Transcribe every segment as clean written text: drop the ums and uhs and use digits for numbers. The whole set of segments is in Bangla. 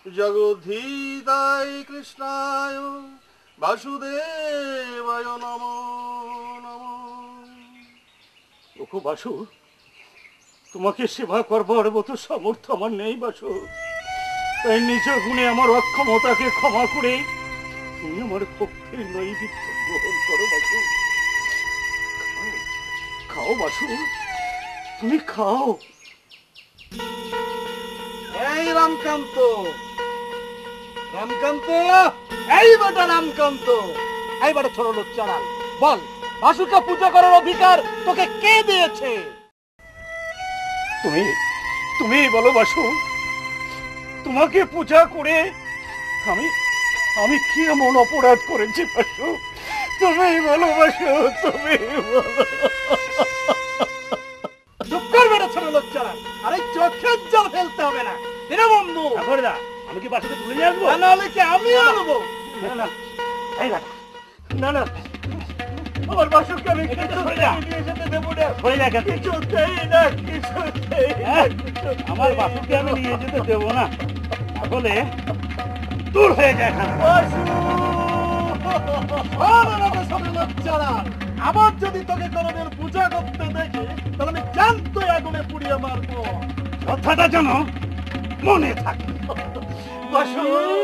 জগদ্ধিতায় কৃষ্ণায় বাসুদেবায় নমো নমো। ওগো বাসু, তোমাকে সেবা করবার মতো সামর্থ্য আমার নেই বাসু। তাই নিজ গুণে আমার অক্ষমতাকে ক্ষমা করে তুমি আমার ভক্তির নৈবেদ্য গ্রহণ করো বাসু। খাও বাসু, তুমি খাও। এই রামকান্ত, রামকান্ত, এই বেটা রামকান্ত, এই বেটা ছোট লোক চালাল, বল বাসুকে পূজা করার অধিকার তোকে কে দিয়েছে? তুমি তুমি বলো বাসু, তোমাকে পূজা করে আমি আমি কি এমন অপরাধ করেছি বাসু? তুমি বলো বাসু, তুমি বলো। চুপ কর বেটা ছোট লোক চালাল, আরে চোখের জল ফেলতে হবে না। দীনবন্ধু, আমি কি বাসুকে তুলে নিয়ে আসবো? নাহলে কি আমি আনবো? না না, এই না না না, আমার বাসুকে আমি নিয়ে যেতে দেবো না। কিছুতেই না, কিছুতেই না। আমার বাসুকে আমি নিয়ে যেতে দেবো না, তাহলে দূর হয়ে যায়। আবার যদি তোকে কোনোদিন পূজা করতে দেখি তাহলে আমি জানতো আগুনে পুড়িয়ে মারবো। কথাটা যেন মনে থাকে। বাসু,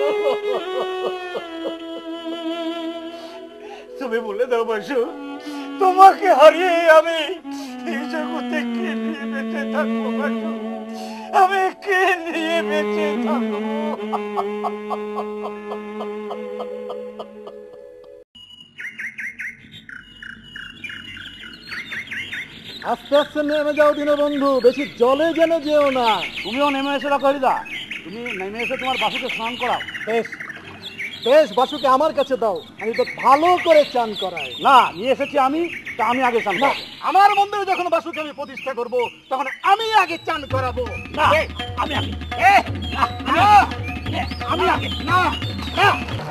তুমি বলে দাও বাসু, তোমাকে হারিয়ে আমি এই জগতে কে নিয়ে বেঁচে থাকবো বাসু? আমি কে নিয়ে বেঁচে থাকবো? আস্তে আস্তে নেমে যাও দীনবন্ধু, বেশি জলে যেন যেও না। তুমিও নেমে এসো করিদা, তুমি নেমে এসে তোমার বাসুকে স্নান করাও। বেশ বেশ, বাসুকে আমার কাছে দাও, আমি তো ভালো করে চান করাই। না, নিয়ে এসেছি আমি, তা আমি আগে স্নান করাবো। আমার মন্দিরে যখন বাসুকে আমি প্রতিষ্ঠা করব তখন আমি আগে চান করাবো। না, আমি আগে। আমি আগে। না না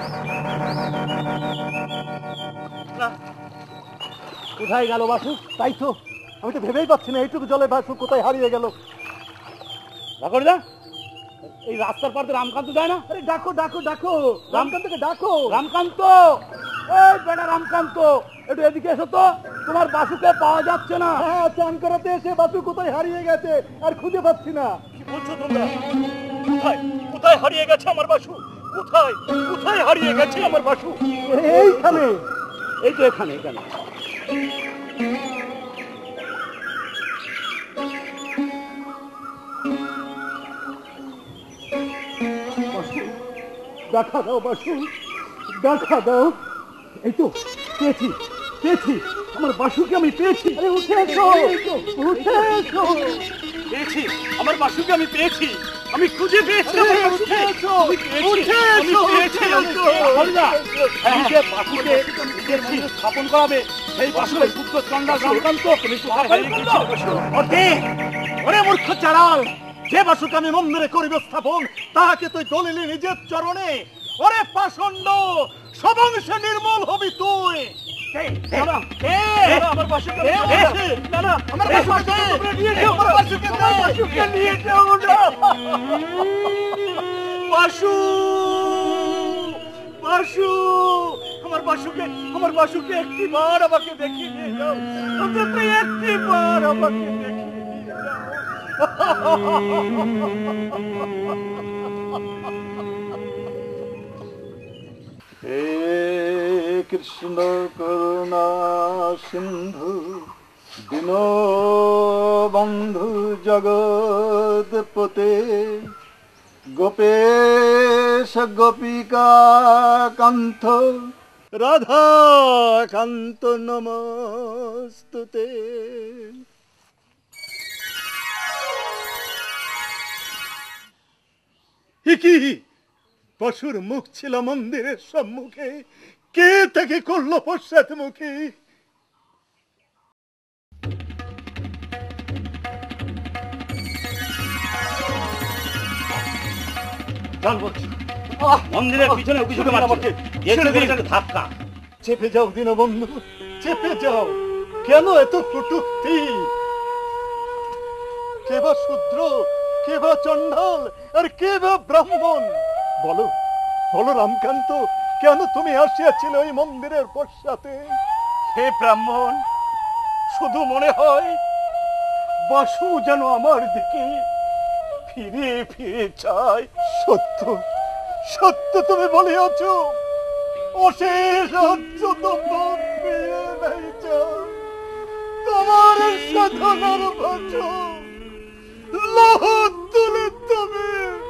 না। কোথায় গেল বাসু? তাই তো আমি তো ভেবেই পাচ্ছি না, এইটুকু জলে বাসু কোথায় হারিয়ে গেল। করিদা, এই রাস্তার পার রামকান্ত যায় না? আরে ডাকো ডাকো ডাকো, রামকান্তকে ডাকো। রামকান্ত, এই বেটা রামকান্ত, একটু এদিকে এসো তো, তোমার বাসুকে পাওয়া যাচ্ছে না। হ্যাঁ, চান করাতে এসে বাসু কোথায় হারিয়ে গেছে আর খুঁজে পাচ্ছি না। কি বলছো তোমরা? কোথায় কোথায় হারিয়ে গেছে আমার বাসু? কোথায় কোথায় হারিয়ে গেছে আমার বাসু? এইখানে, এই তো এখানে এখানে। দেখা দাও বাসু, দেখা দাও। এই তো পেয়েছি পেয়েছি, আমার বাসুকে আমি পেয়েছি। আরে উঠে এসো, উঠে এসো। পেয়েছি, আমার বাসুকে আমি পেয়েছি, আমি খুঁজে পেয়েছি। উঠে এসো, উঠে এসো। বাসুকে নিজের মনে স্থাপন করাবে সেই বাসুকে পুত্র চন্ডাল রামকান্ত, তুমি ওরে মূর্খ চালাল, যে বাসুকে আমি মন্দিরে করিব স্থাপন তাহাকে তুই দলিলি নিজের চরণে। ওরে পাষণ্ড, সবংশে নির্মূল হবি তুই। আমার বাসুকে নিয়ে যাও না। বাসু, বাসু, আমার বাসুকে একটি বার আমাকে দেখিয়ে নিয়ে যাও, অন্তত একটি বার আমাকে দেখিয়ে নিয়ে যাও। হে কৃষ্ণ করুণা সিন্ধু দীনবন্ধু জগৎপতে, গোপেশ গোপিকা কান্ত রাধা কান্ত নমস্তুতে। কি পশুর মুখ ছিল মন্দিরের সম্মুখে, কে তাকে করলো পশ্চাৎমুখী? মন্দিরের পিছনে ধাক্কা। চেপে যাও দীনবন্ধু, চেপে যাও। কেন এত কটূক্তি? কে বা শূদ্র, কে বা চণ্ডাল, আর কে বা ব্রাহ্মণ? বলো বলো রামকান্ত, কেন তুমি আসিয়াছিলে ওই মন্দিরের পশ্চাতে? হে ব্রাহ্মণ, শুধু মনে হয় বাসু যেন আমার দিকে ফিরে ফিরে চায়। সত্য সত্য তুমি বলিয়াছ, অশেষ অচ্যুত মন ফিরে নাই চায়। তোমার সাধনার বচন লহ তুলে তুমি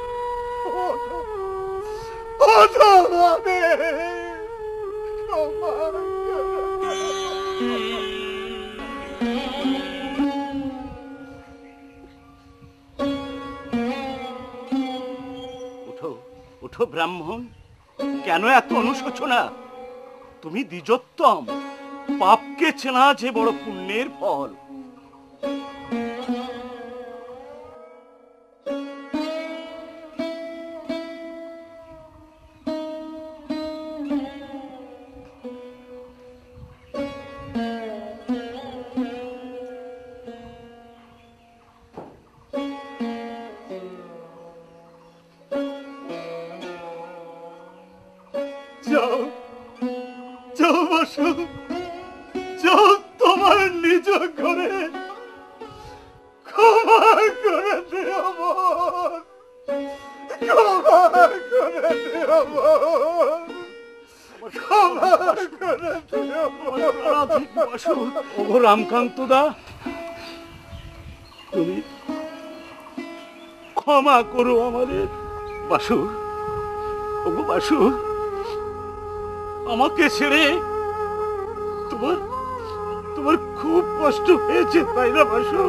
উঠো উঠো ব্রাহ্মণ, কেন এত অনুশোচনা? তুমি দ্বিজোত্তম, পাপকে চেনা যে বড় পুণ্যের ফল। যাও যাও বাসু, যাও তোমার নিজ ঘরে, ক্ষমা করে দিও মন, ক্ষমা করে দিও মন, ক্ষমা করে দিও মন। ওগো রামকান্ত দা, তুমি ক্ষমা করো আমাদের। বাসু, ওগো বাসু, আমাকে ছেড়ে তোমার তোমার খুব কষ্ট হয়েছে তাই না বাসু?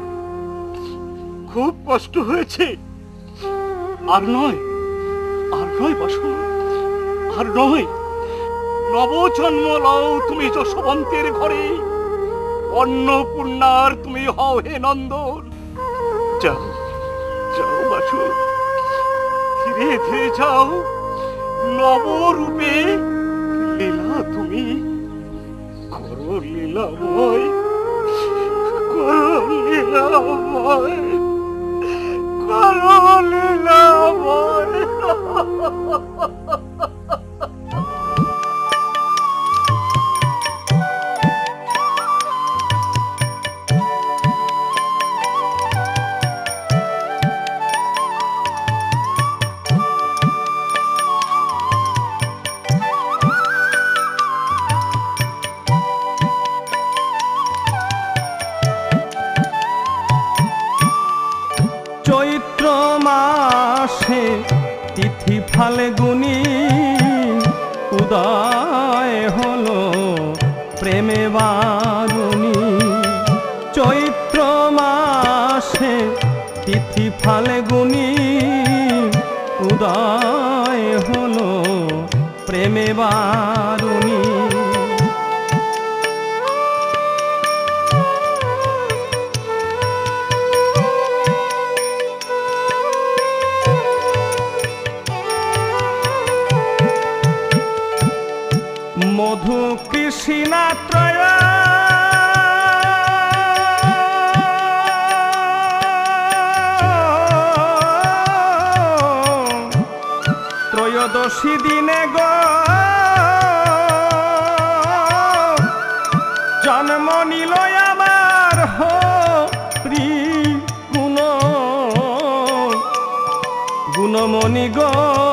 খুব কষ্ট হয়েছে। আর নয় বাসু, আর নয়। নবজন্ম লও তুমি যশবন্তের ঘরে, অন্নপূর্ণার তুমি হও হে নন্দন। যাও যাও বাসু, ধীরে ধীরে যাও। নবরূপে লীলা তুমি করো, লীলাময় করো, লীলাময় করো, লীলাময়। চৈত্র মাসে তিথি ফাল্গুনি, উদয় হলো প্রেমে বারুণী। চৈত্র মাসে তিথি ফাল্গুনি, উদয় হলো প্রেমে বারুণী। মধু কৃষ্ণা ত্রয়, ত্রয়োদশী দিনে গো জন্ম নিল আমার হরি গুণ গুণমণি গো,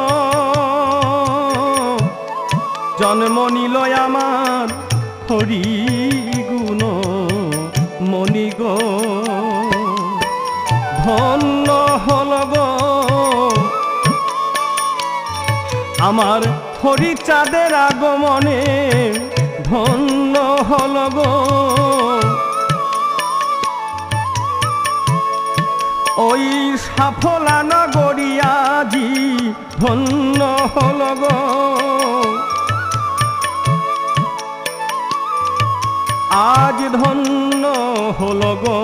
জন্ম নিল আমার হরি গুণ মণি গো। ধন্য হল গো আমার হরি চাঁদের আগমনে, ধন্য হল গো ওই সাফলা নগরী আজি, ধন্য হল গো আজ, ধন্য হল গো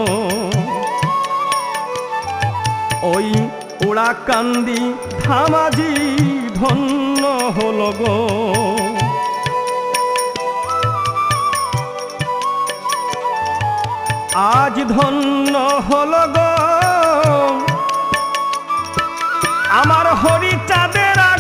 ওই ওড়াকান্দি ধামাজি, ধন্য হল গো। আজ ধন্য হল গো আমার হরি চাঁদের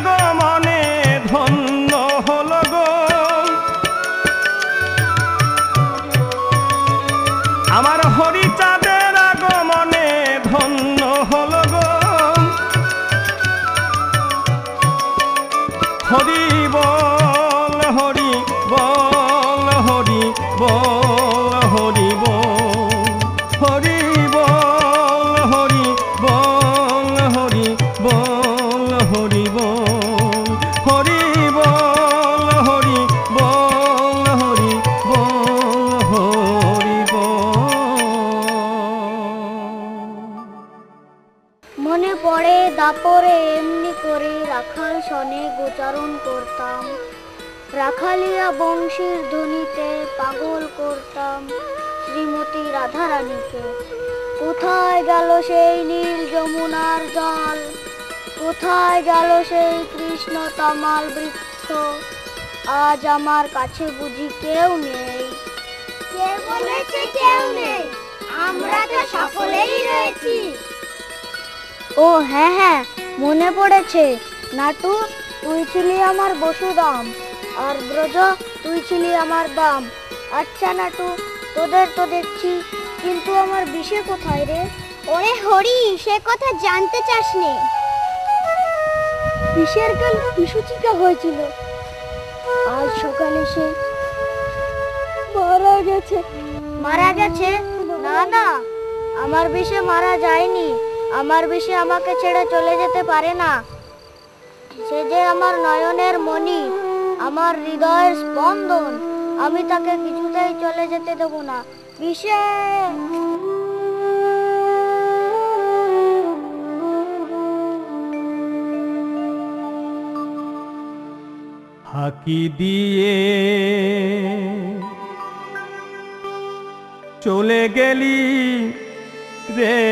হরি বল হরি বল হরি বল হরি বল হরি বল হরি বল হরি বল হরি বল হরি বল হরি বল হরি বল হরি বল। মনে পড়ে দাপরে এমনি করে রাখাল সনে গোচারণ করতাম, রাখালিয়া বংশীর ধ্বনিতে পাগল করতাম শ্রীমতী রাধারানীকে। কোথায় গেল সেই নীল যমুনার জল, কোথায় গেল সেই কৃষ্ণ তমাল বৃক্ষ, আজ আমার কাছে বুঝি কেউ নেই। কে বলেছে কেউ নেই? আমরা তো সকলেই রয়েছি। ও হ্যাঁ হ্যাঁ, মনে পড়েছে। নাটু, তুই ছিলি আমার বসুদাম, আর ব্রজ তুই ছিলি আমার দাম। আচ্ছা নাটু, তোদের তো দেখছি, কিন্তু আমার বিষে কোথায় রে? ওরে হরি, সে কথা জানতে চাস নে? বিষের কাল বিসূচিকা হয়েছিল, আজ সকালে সে মারা গেছে। মারা গেছে? না না, আমার বিষে মারা যায়নি। আমার বিষে আমাকে ছেড়ে চলে যেতে পারে না। সে যে আমার নয়নের মণি, আমার হৃদয়ের স্পন্দন। আমি তাকে কিছুতেই চলে যেতে দেব না। বিষে ফাঁকি দিয়ে চলে গেলি রে,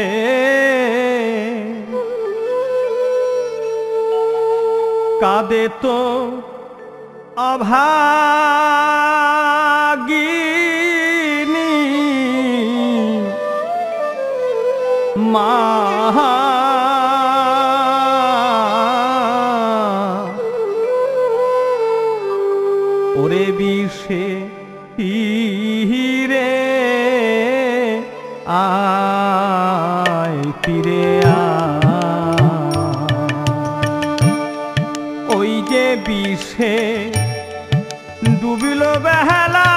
কাঁদে তো অভাগিনী মা। ওরে বিষে ফিরে আয়, ফিরে আয়। ওই যে বিষে ডুবিল বেহালা,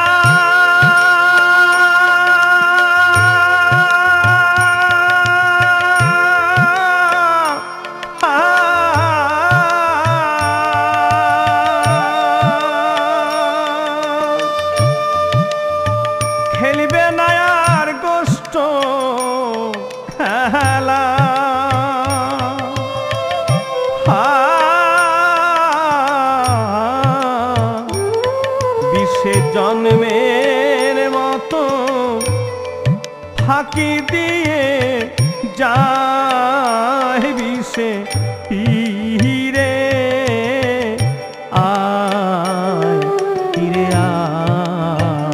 খেলিবে না আর গোষ্ঠ খেলা। বিশ্বে জন্মের মতো ফাঁকি দিয়ে যায় বিষে ফিরে আয়, ফিরে আয়।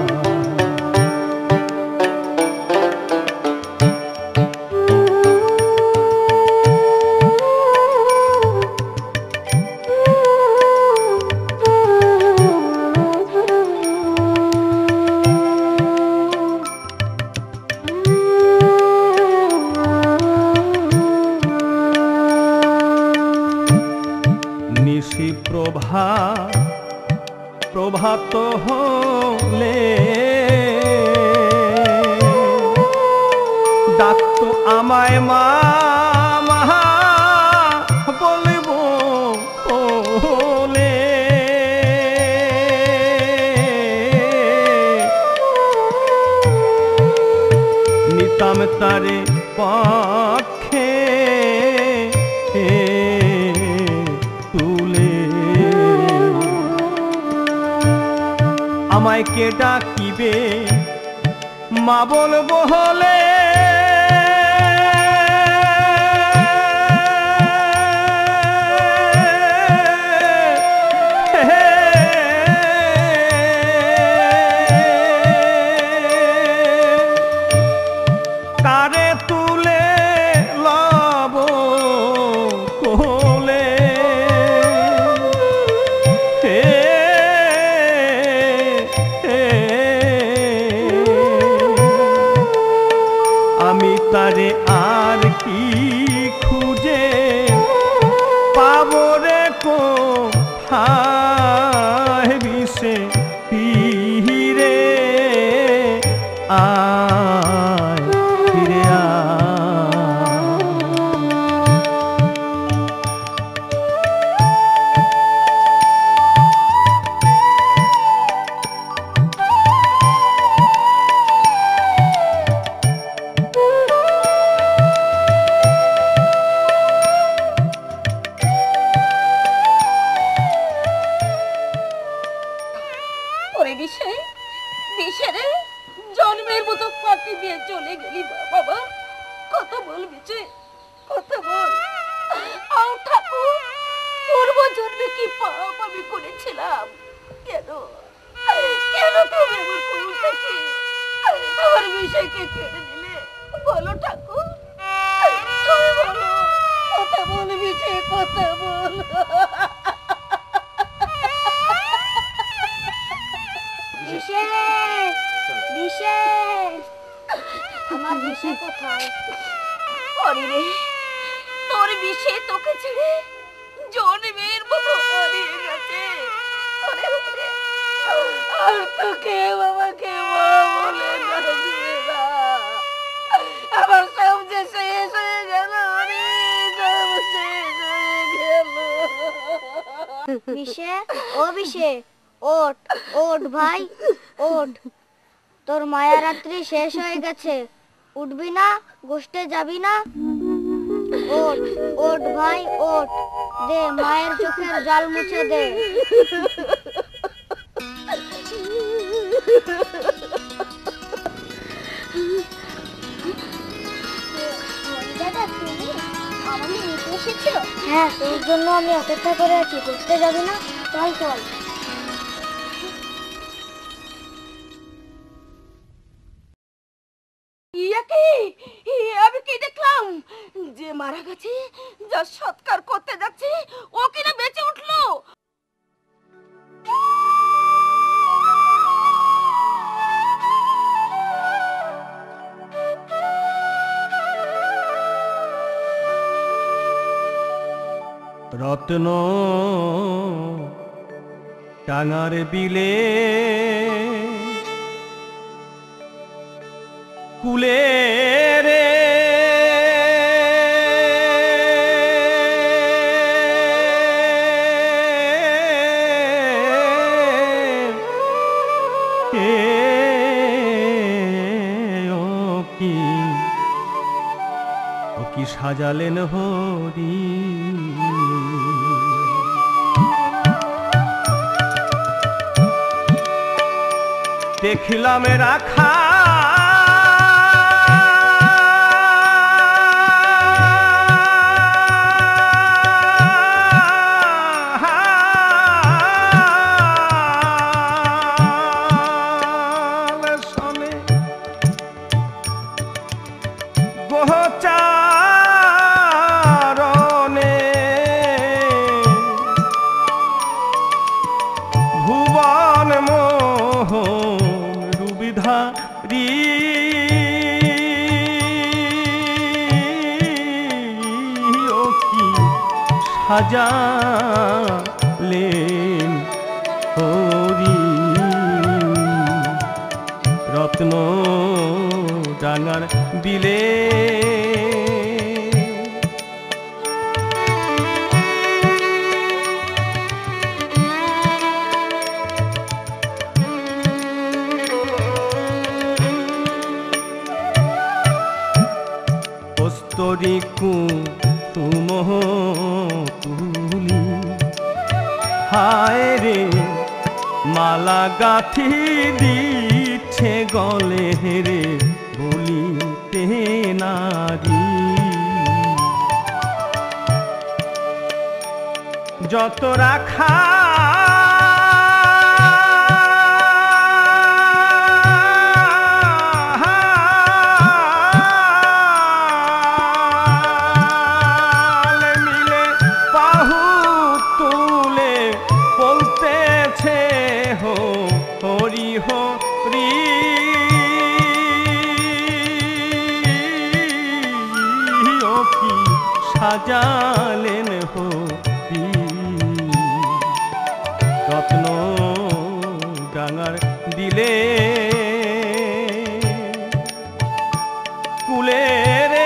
নিশি প্রভাত হলে ডাকতো আমায় মা, মা বলব বলে। নিতাম তারে পক্ষে তুলে, আমায় কে ডাকিবে মা বলবো হলে। কারে তুলে লব কোলে, আমি তারে আর কি খুঁজে পাবো রে হায় বিষে ফিরে আয়, ফিরে আয়। ওরে বিষে, বিষে রে, জন্মের মতো ফাঁকি দিয়ে চলে গেলি বাবা। কথা বল বিষে, কথা বল। আর ঠাকুর, পূর্ব জন্মে কি পাপ আমি করেছিলাম? কেন কেন তুমি আমার কুলটাকে, আমার বিষয়কে কেড়ে দিলে? বলো ঠাকুর, তুমি বলো, কথা বল বিষে, কথা বল। বিশেষ বিশেষ আমার বিশেষ কোথায়? অরে রে, তোর বিষে তোকে ছেড়ে জন্মের মতো হারিয়ে গেছে। অরে রে, আর তো কেউ আমাকে মা বলে ডাকবে না। আমার সব যে শেষ হয়ে গেল রে, সব শেষ হয়ে গেল। বিশে, ও বিশে, ওঠ ওঠ ভাই ওঠ, তোর মায়া রাত্রি শেষ হয়ে গেছে, উঠবি না? গোষ্ঠে যাবি না? ওঠ ওঠ ভাই ওঠ, দে মায়ের চোখের জাল মুছে দে। হ্যাঁ, তোর জন্য আমি অপেক্ষা করে আছি, গোষ্ঠে যাবি না? চল চল। আমি কি দেখলাম? যে মারা গেছে, যার সৎকার করতে যাচ্ছে, ও কিনা বেঁচে উঠলো। রত্ন টাঙার বিলে কুলে রে ও কি সাজালেন হরি, দেখলাম রাখা শোনে গোচারণে ভুবন মোহন রুবিধারি ও কি সাজালেন হরি, রত্ন ডাঙার বিলে কস্তরি কুসুম তুলি, হায় রে মালা গাথি দিচ্ছে গলে রে বলিতে নারী, যত রাখা মিলে বাহু তুলে বলতেছে হো হরি হরি, ও কি সাজালেন হরি, স্বপ্ন ডাঙার দিলে কুলে রে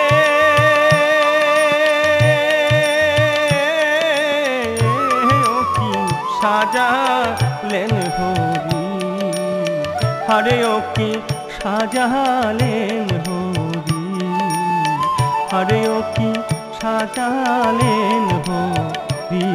ও কি সাজালেন হরি, হারে ও কি সাজালেন হরি, হারে ও কি সাজালেন হরি।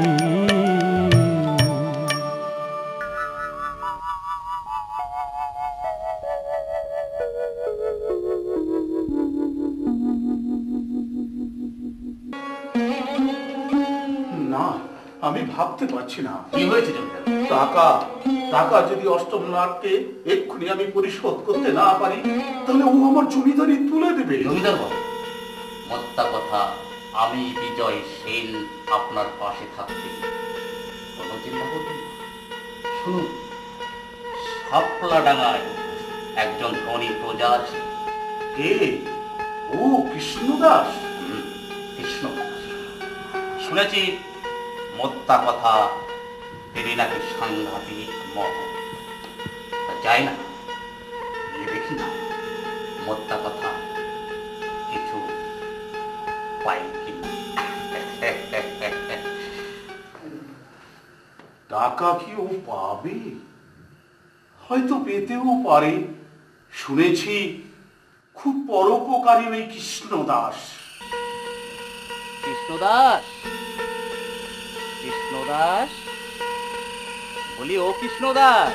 না, আমি ভাবতে পারছি না। কি হয়েছে জমিদার? টাকা টাকা যদি অষ্টম নাটকে এক্ষুনি আমি পরিশোধ করতে না পারি, তাহলে ও আমার জমিদারি তুলে দেবে। জমিদার বাবু, মোদ্দা কথা, আমি বিজয় সেন আপনার পাশে থাকতে কোনো চিন্তা করবেন না। শুনুন, শাপলা ডাঙায় একজন ধনী প্রজা আছে। কে? ও কৃষ্ণদাস। কৃষ্ণদাস। শুনেছি মোদ্দা কথা, তিনি নাকি সাংঘাতিক মহ। যাই না, দেখি না মোদ্দা কথা কিছু পাই কিনা। টাকা কি ও পাবে? হয়তো পেতেও পারে। শুনেছি খুব পরোপকারী ওই কৃষ্ণদাস। কৃষ্ণদাস, কৃষ্ণদাস বলি, ও কৃষ্ণদাস।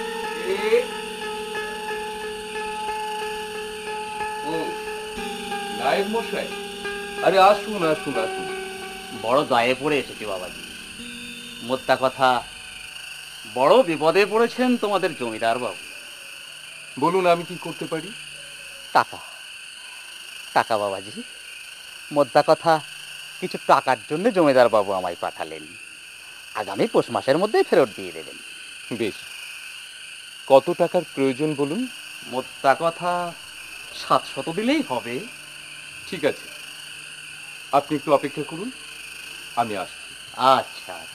নায়েব মশাই, আরে আসুন আসুন আসুন। বড় দায়ে পড়ে এসেছি বাবাজি। মোদ্দা কথা, বড় বিপদে পড়েছেন তোমাদের জমিদার বাবু। বলুন, আমি কি করতে পারি? টাকা, টাকা বাবাজি। মোদ্দা কথা, কিছু টাকার জন্য জমিদার বাবু আমায় পাঠালেন। আগামী পৌষ মাসের মধ্যেই ফেরত দিয়ে দেবেন। বেশ, কত টাকার প্রয়োজন বলুন? মোদ্দা কথা 700 দিলেই হবে। ঠিক আছে, আপনি একটু অপেক্ষা করুন, আমি আসছি। আচ্ছা আচ্ছা।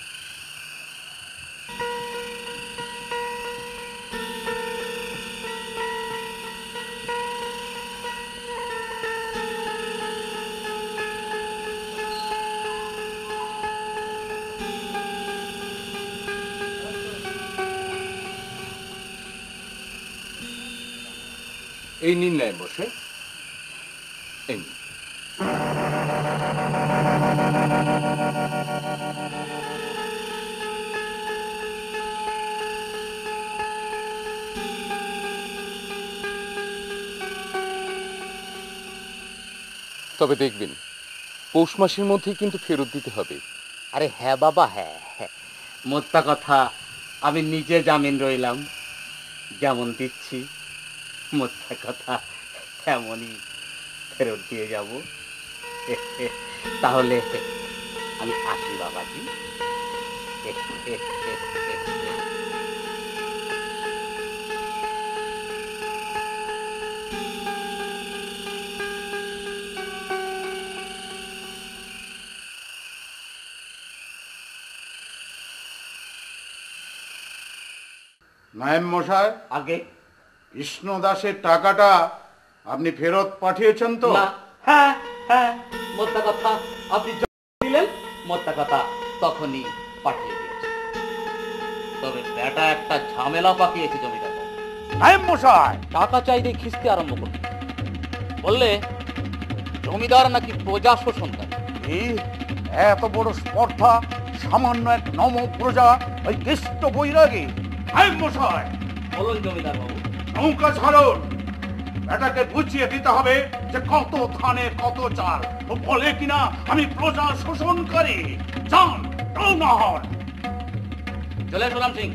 এই নিন নায়েব মশাই, এই নিন। তবে দেখবেন, পৌষ মাসের মধ্যেই কিন্তু ফেরত দিতে হবে। আরে হ্যাঁ বাবা, হ্যাঁ হ্যাঁ। মোদ্দা কথা, আমি নিজে জামিন রইলাম। যেমন দিচ্ছি, মোদ্দা কথা তেমনই ফেরত দিয়ে যাব। তাহলে আমি আসি বাবাজি। নায়েব মশাই, আগে কৃষ্ণদাসের টাকাটা আপনি ফেরত পাঠিয়েছেন তো? না, হ্যাঁ হ্যাঁ, মোদ্দা কথা আপনি দিলেন, মোদ্দা কথা তখনই পাঠিয়ে দিয়েছি। তবে বেটা একটা ঝামেলা পাকিয়েছে জমিদার বাবু। নায়েব মশাই, টাকা চাইতে খিস্তি আরম্ভ করল। বললে জমিদার নাকি প্রজা শোষণ করে। এত বড় স্পর্ধা সামান্য এক নম প্রজা ওই কৃষ্ণ বৈরাগী? নায়েব মশাই, বলুন জমিদার বাবু। নৌকা ছাড়ুন। এটাকে বুঝিয়ে দিতে হবে যে কত ধানে কত চাল। ও বলে কিনা আমি প্রজা শোষণ করি। যান, রওনা হন। চলে সুরাম সিং।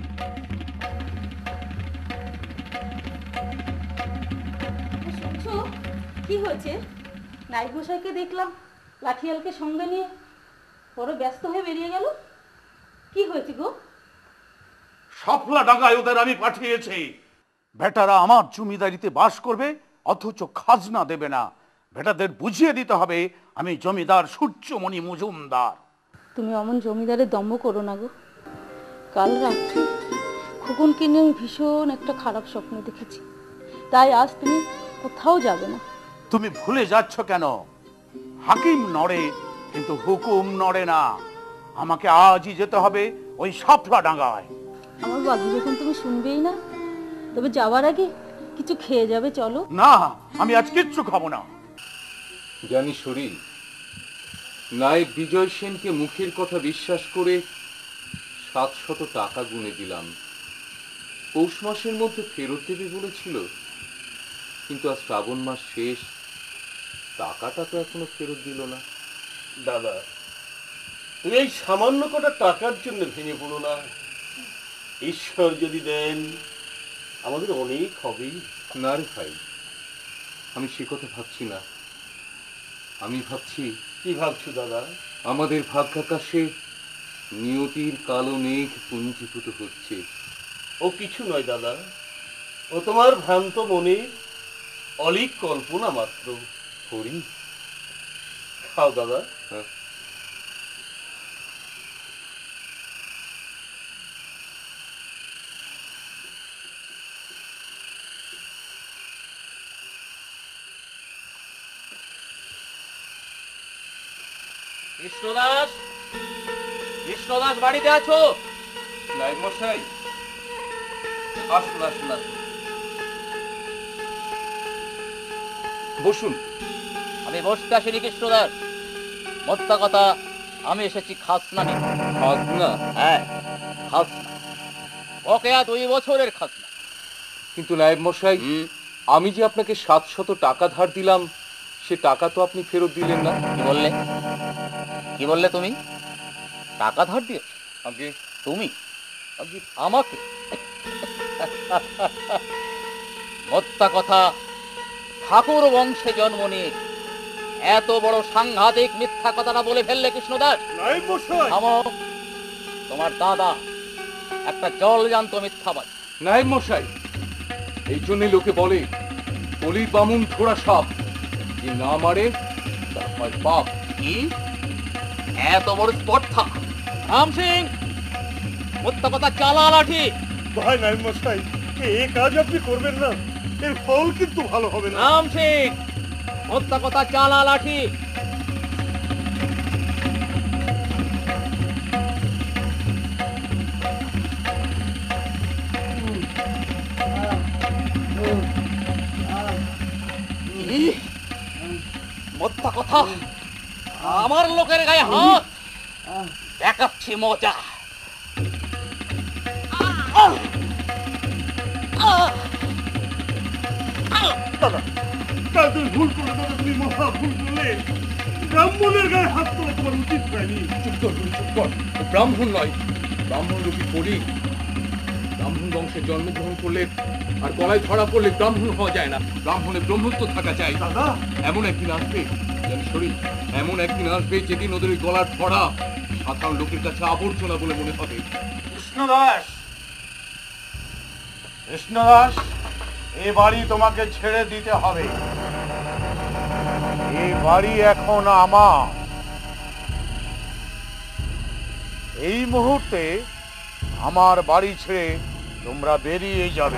শুনছো কি হয়েছে? নাইক মশাইকে দেখলাম লাঠিয়ালকে সঙ্গে নিয়ে বড় ব্যস্ত হয়ে বেরিয়ে গেল। কি হয়েছে গো? শাপলা ডাঙ্গায় ওদের আমি পাঠিয়েছি। বেটারা আমার জমিদারিতে বাস করবে, অথচ খাজনা দেবে না। বেটাদের বুঝিয়ে দিতে হবে আমি জমিদার সূর্যমণি মজুমদার। তুমি অমন জমিদারের দম্ভ করো না গো। কাল রাত্রি খোকনকে নিয়ে আমি ভীষণ একটা খারাপ স্বপ্ন দেখেছি, তাই আজ তুমি কোথাও যাবে না। তুমি ভুলে যাচ্ছ কেন? হাকিম নড়ে কিন্তু হুকুম নড়ে না। আমাকে আজই যেতে হবে ওই শাপলা ডাঙ্গায়। আমার বাবু যখন তুমি শুনবেই না, তবে যাওয়ার আগে কিছু খেয়ে যাবে, চলো। না, আমি আজ কিচ্ছু খাবো না। জানি শরীর, নায়েব বিজয় সেনকে মুখের কথা বিশ্বাস করে 700 টাকা গুনে দিলাম। পৌষ মাসের মধ্যে ফেরত দেবে বলেছিল, কিন্তু আজ শ্রাবণ মাস শেষ, টাকাটা তো এখনো ফেরত দিল না। দাদা, তুমি এই সামান্য কটা টাকার জন্য ভেঙে পড়ো না। ঈশ্বর যদি দেন আমাদের অনেক হবে। না রে ভাই, আমি সে কথা ভাবছি না। আমি ভাবছি, কি ভাবছো দাদা? আমাদের ভাগ্যাকাশে নিয়তির কালো মেঘ পুঞ্জীভূত হচ্ছে। ও কিছু নয় দাদা, ও তোমার ভ্রান্ত মনে অলিক কল্পনা মাত্র। হরি, খাও দাদা। হ্যাঁ। কৃষ্ণদাস, কৃষ্ণদাস বাড়িতে আছো? নায়েব মশাই, আসুন আসুন আসুন। বসুন। আমি বসতে আসিনি কৃষ্ণদাস, মোদ্দা কথা আমি এসেছি খাজনা নিতে। খাজনা? হ্যাঁ, খাজনা, বকেয়া 2 বছরের খাজনা। কিন্তু নায়েব মশাই, আমি যে আপনাকে 700 টাকা ধার দিলাম, সে টাকা তো আপনি ফেরত দিলেন না। কি বললে? কি বললে তুমি? টাকা ধার দিয়েছ? আগে তুমি আমাকে? মোদ্দা কথা, ঠাকুর বংশে জন্ম নিয়ে এত বড় সাংঘাতিক মিথ্যা কথাটা বলে ফেললে কৃষ্ণদাস। নায়েব মশাই, তোমার দাদা একটা জলজান্ত মিথ্যাবাদী। নায়েব মশাই, এই জন্য লোকে বলে কলি বামুন থোড়া সাপ, যে না মারে তার হয় পাপ। কি এত বড় স্পর্ধা? রাম সিং, মিথ্যা কথা চালা লাঠি। ভাই নায়েব মশাই, এই কাজ আপনি করবেন না, এর ফল কিন্তু ভালো হবে না। রাম সিং, মিথ্যা কথা চালা লাঠি। মিথ্যা কথা, আমার লোকের গায়ে হাত, দেখাচ্ছি মজা। দাদা, দাদা, তুমি ভুল করলে দাদা, তুমি মহা ভুল করলে। ব্রাহ্মণের গায়ে হাত তোলা তোমার উচিত হয়নি। চুপ কর, চুপ কর। ও ব্রাহ্মণ নয়, ব্রাহ্মণ রূপী কলি। ব্রাহ্মণ বংশে জন্মগ্রহণ করলে আর গলায় ধরা পড়লে ব্রাহ্মণ হওয়া যায় না। ব্রাহ্মণে ব্রহ্মত্ব থাকা চাই। দাদা, এমন একদিন আসবে, জানি শরীর, এমন একদিন আসবে যেদিন ওদের ওই গলার ধরা সাধারণ লোকের কাছে আবর্জনা বলে মনে হবে। কৃষ্ণদাস, কৃষ্ণদাস, এ বাড়ি তোমাকে ছেড়ে দিতে হবে। এই বাড়ি এখন আমার। এই মুহূর্তে আমার বাড়ি ছেড়ে তোমরা বেরিয়ে যাবে।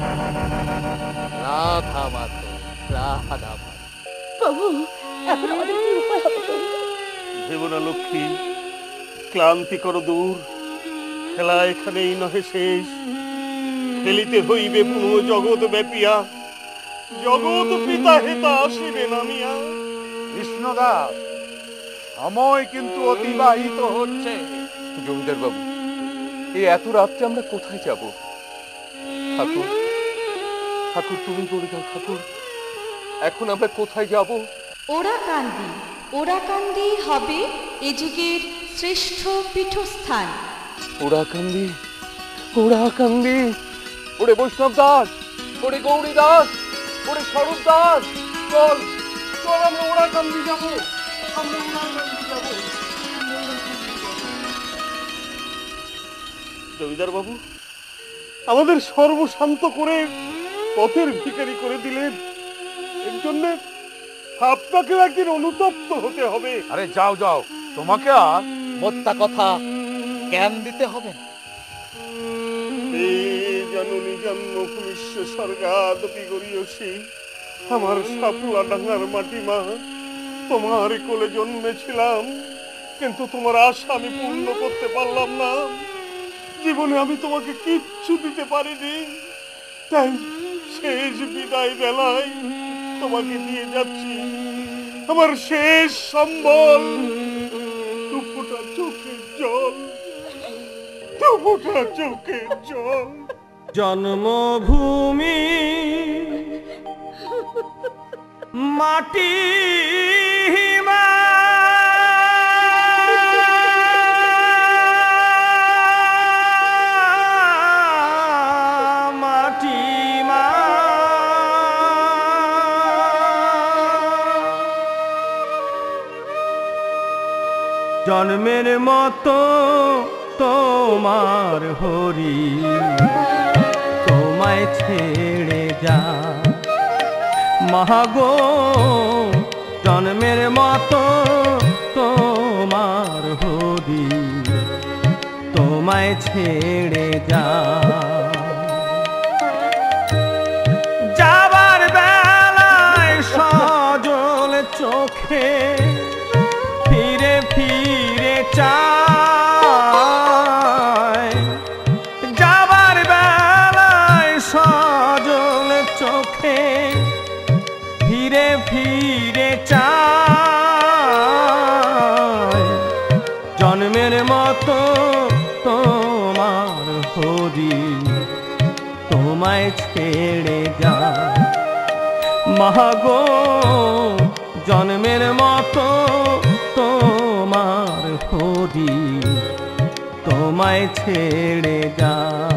রাধা মাতো, রাধা মাতো। বাবু, এখন আমাদের কি উপায় হবে? ভেবো না লক্ষ্মী, ক্লান্তি করো দূর। খেলা এখানেই নহে শেষ, খেলিতে হইবে পুনঃ জগৎ ব্যাপিয়া। জগৎ পিতা হেতা আসিবে নামিয়া। কৃষ্ণদাস, সময় কিন্তু অতিবাহিত হচ্ছে। জমিদার বাবু, এই এত রাত্রে আমরা কোথায় যাব? ঠাকুর, ঠাকুর তুমি বলে দাও ঠাকুর, এখন আমরা কোথায় যাব? ওরাকান্দি, ওরাকান্দি হবে এ যুগের শ্রেষ্ঠ পীঠস্থান। ওরাকান্দি, ওরাকান্দি, ওরে বৈষ্ণব দাস, ওরে গৌরী দাস, ওরে স্বরূপ দাস, চল চল, আমরা ওরাকান্দি যাবো, আমরা ওরাকান্দি যাবো। জমিদার বাবু, আমাদের সর্বশান্ত করে পথের ভিখারি করে দিলেন। এর জন্য আপনাকে একদিন অনুতপ্ত হতে হবে। আরে যাও যাও, তোমাকে আর মিথ্যা কথা জ্ঞান দিতে হবে না। এই জননী জন্মভূমিষ্য স্বর্গাদপি গরীয়সী। আমার শাপলা ডাঙ্গার মাটি মা, তোমার কোলে জন্মেছিলাম, কিন্তু তোমার আশা আমি পূর্ণ করতে পারলাম না। জীবনে আমি তোমাকে কিচ্ছু দিতে পারিনি, তাই শেষ বিদায় বেলায় তোমাকে দিয়ে যাচ্ছি আমার শেষ সম্বল, দুফোঁটা চোখের জল, দুফোঁটা চোখের জল। জন্মভূমি মাটি মা, মাটি মা, জন্মের মতো তোমার হরি তোমায় ছেড়ে যা মাগো, জন্মের মতো তোমার হরি তোমায় ছেড়ে যা। যাবার বেলায় সজল চোখে ফিরে ফিরে চায়, যাবার বেলায় সজল চোখে ফিরে ফিরে চায়, জন্মের মতো তোমার হরি তোমায় ছেড়ে যা মাগো, জন্মের মতো তোমার হরি তোমায় ছেড়ে যা।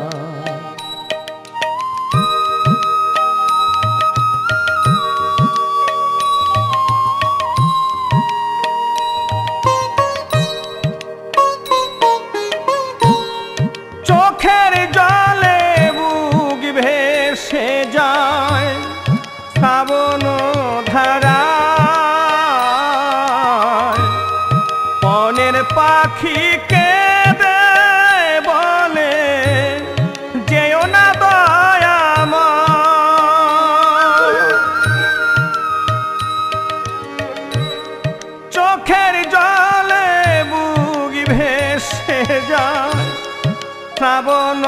চোখের জলে বুক ভেসে যায় শ্রাবণ ধারায়, বনের পাখি কেঁদে বলে যেও না দয়াময়, চোখের জলে বুক ভেসে যায় শ্রাবণ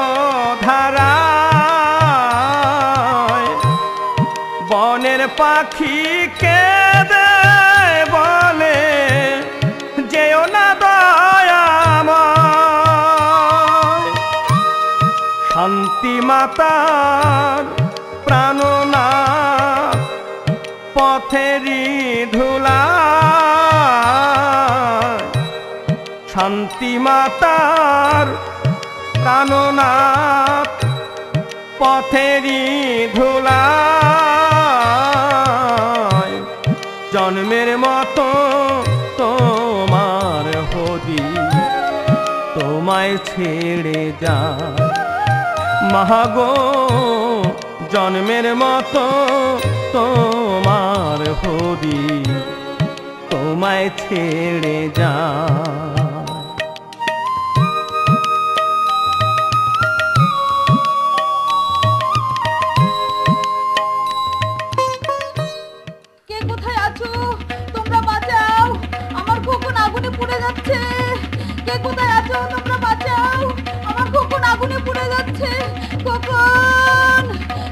ধারায়, বনের পাখি কেঁদে বলে যেও না দয়াময়, শান্তি মাতার প্রাণনাথ পথেরই ধুলায়, শান্তি মাতার প্রাণনাথ পথেরই ধুলায়, জন্মের মতো তোমার হরি তোমায় ছেড়ে যা মাগো, জন্মের মতো তোমার হরি তোমায় ছেড়ে যা। কে কোথায় আছো? তোমরা বাঁচাও, আমার খোকন আগুনে পুড়ে যাচ্ছে। খোকন,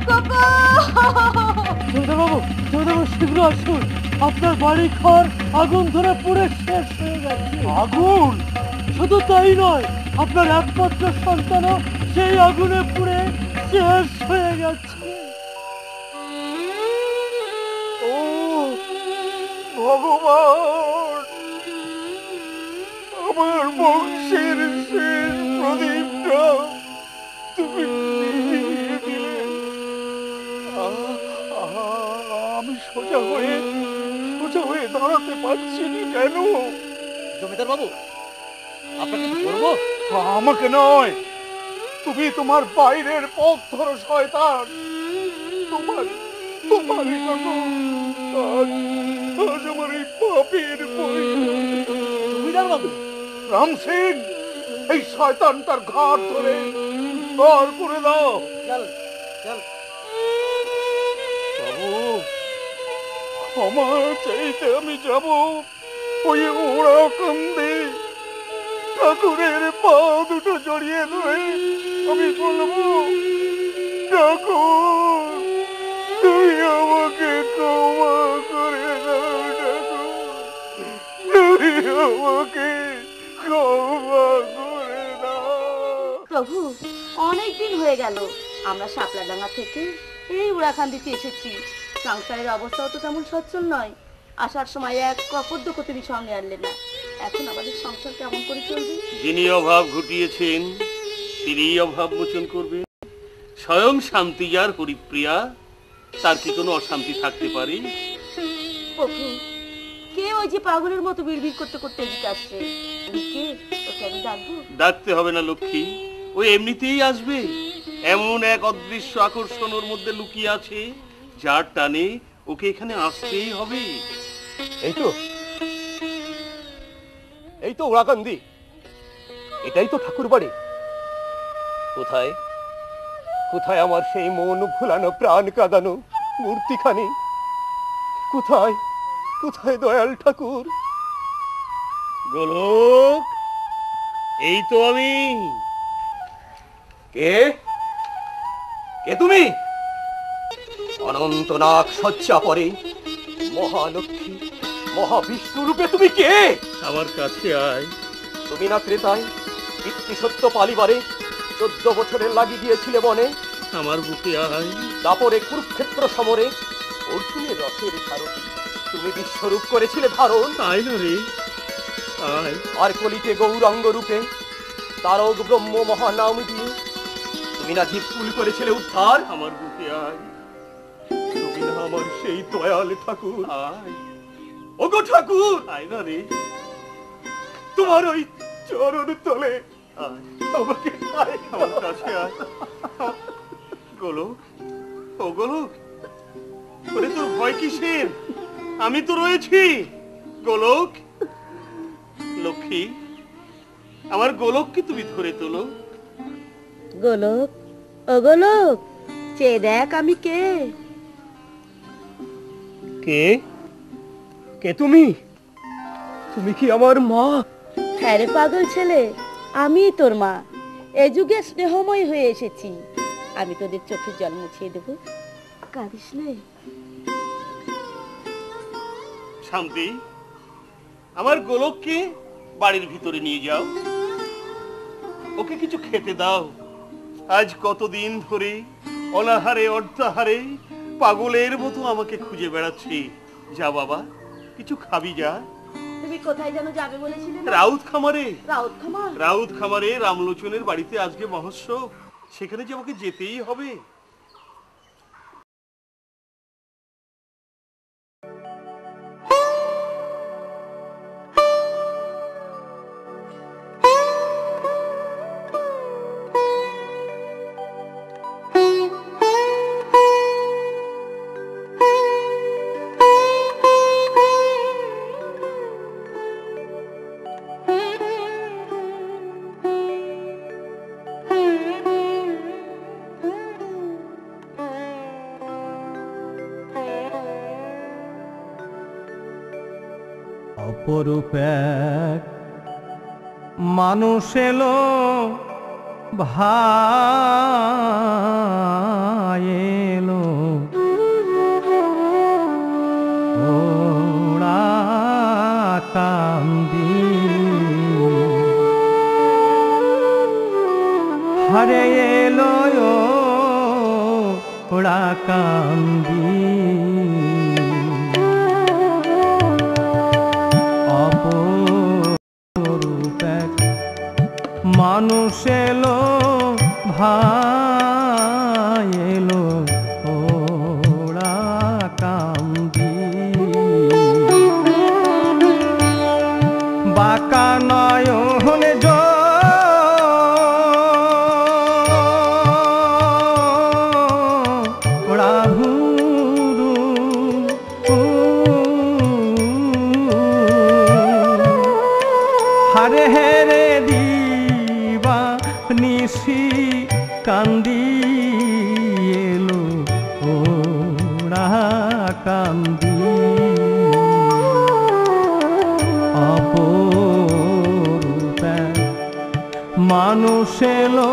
খোকন! জমিদারবাবু, জমিদারবাবু শীঘ্র আসুন, আপনার বাড়ি ঘর আগুন ধরে পুড়ে শেষ হয়ে গেছে। আগুন? শুধু তাই নয়, আপনার একমাত্র সন্তানও সেই আগুনে পুড়ে শেষ হয়ে গেছে। ও ভগবান, আমার বংশের শেষ প্রদীপটা তুমি নিভিয়ে দিলে। আমি সোজা হয়ে দাঁড়াতে পারছি না কেন? জমিদার বাবু, আপনাকে বলবো? আমাকে নয়, তুমি তোমার বাইরের পথ ধরো শয়তান। তোমারই জন্য আজ আমার এই পাপের জমিদার বাবু, রাম সিং, এই শয়তানটার ঘাট ধরে বার করে দাও। চল চল। বাবু, ক্ষমা চাইতে আমি যাব ওই ওড়াকান্দি ঠাকুরের পা দুটো জড়িয়ে ধরে আমি বলবো, ঠাকুর তুমি আমাকে ক্ষমা করে দাও, ঠাকুর তুমি আমাকে ক্ষমা করে দাও। প্রভু, অনেক দিন হয়ে গেল আমরা শাপলাডাঙ্গা থেকে এই উড়াকান্দিতে এসেছি। সংসারের অবস্থাও তো তেমন সচ্ছল নয়। আসার সময় এক কপদ্যকে তুমি সঙ্গে আনলে না। এখন আমাদের সংসার কেমন করে চলবে? যিনি অভাব ঘটিয়েছেন তিনি অভাব মোচন করবেন। স্বয়ং শান্তি যার হরিপ্রিয়া, তার কি কোনো অশান্তি থাকতে পারে? প্রভু, কে ওই যে পাগলের মতো বিড়বিড় করতে করতে এদিকে আসছে? কে? ওকে আমি ডাকবো? ডাকতে হবে না লক্ষ্মী, ও এমনিতেই আসবে। এমন এক অদৃশ্য আকর্ষণ ওর মধ্যে লুকিয়ে আছে, যার টানে ওকে এখানে আসতেই হবে। এই তো ওড়াকান্দি, এটাই তো ঠাকুর বাড়ি। কোথায় কোথায় আমার সেই মন ভুলানো প্রাণ কাঁদানো মূর্তিখানি? কোথায় কোথায় দয়াল ঠাকুর? গোলক, এই তো আমি। কে কে তুমি? অনন্তনাগ শয্যা পরে মহালক্ষ্মী মহাবিষ্ণু রূপে তুমি কে? আমার কাছে আয়। তুমি না ত্রেতায় পিতৃসত্য পালিবারে 14 বছরের লাগি গিয়েছিলে বনে? আমার বুকে আয়। তারপরে কুরুক্ষেত্র সমরে অর্জুনের রথের সারথি তুমি বিশ্বরূপ করেছিলে ধারণ। আয় না রে, আয়। আর কলিতে গৌরাঙ্গ রূপে তারক ব্রহ্ম মহানাম দিয়ে তুমি না জীবকুল করেছিলে উদ্ধার। আমার বুকে আয়। তুমি না আমার সেই দয়াল ঠাকুর? আয়। ওগো ঠাকুর, আয় না রে, তোমার ওই চরণ তলে আয়। আমাকে আমার কাছে আয়। গোলক, ও গোলক, ওরে তোর ভয় কিসের? আমি তো রয়েছি। গোলক, লক্ষ্মী, আমার গোলককে তুমি ধরে তোলো। গোলক, ও গোলক, চেয়ে দেখ আমি কে। কে কে তুমি? তুমি কি আমার মা? হ্যাঁ রে পাগল ছেলে, আমি তোর মা। এ যুগে স্নেহময় হয়ে এসেছি। আমি তোদের চোখের জল মুছিয়ে দেবো, কাঁদিস নে। শান্তি, আমার গোলককে বাড়ির ভিতরে নিয়ে যাও, ওকে কিছু খেতে দাও। আজ কতদিন ধরে অনাহারে অর্ধাহারে পাগলের মতো আমাকে খুঁজে বেড়াচ্ছি। যা বাবা, কিছু খাবি যা। তুমি কোথায় যেন যাবে বলেছিলে? রাউত খামারে। রাউত খামার? রাউত খামারে রামলোচনের বাড়িতে আজকে মহোৎসব, সেখানে যে আমাকে যেতেই হবে। অপরূপ এক মানুষ এলো ভাই এলো, ওড়া কান্দি হরে এলো ওড়া কান্দি। মানুষ এলো ভাই এলো ওড়া কান্দি, বাঁকা নয়ন ওড়া ভুরু হারে হেরে নিশি কান্দি এলো ওরা কান্দি অপরূপ এক মানুষ এলো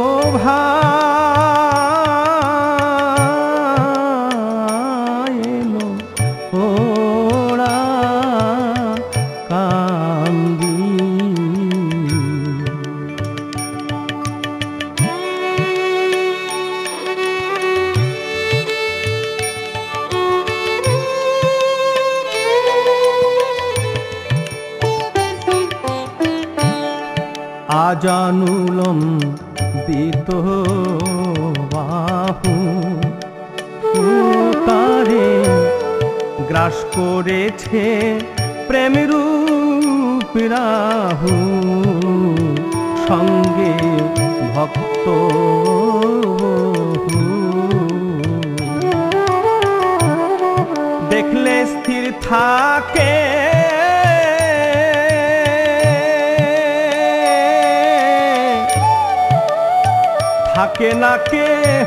ভাই এলো ওরা কান্দি আজানুলম দিত বাহু তারে গ্রাস করেছে প্রেমরূপ রাহু সঙ্গে ভক্ত দেখলে স্থির থাকে থাকে না কেহ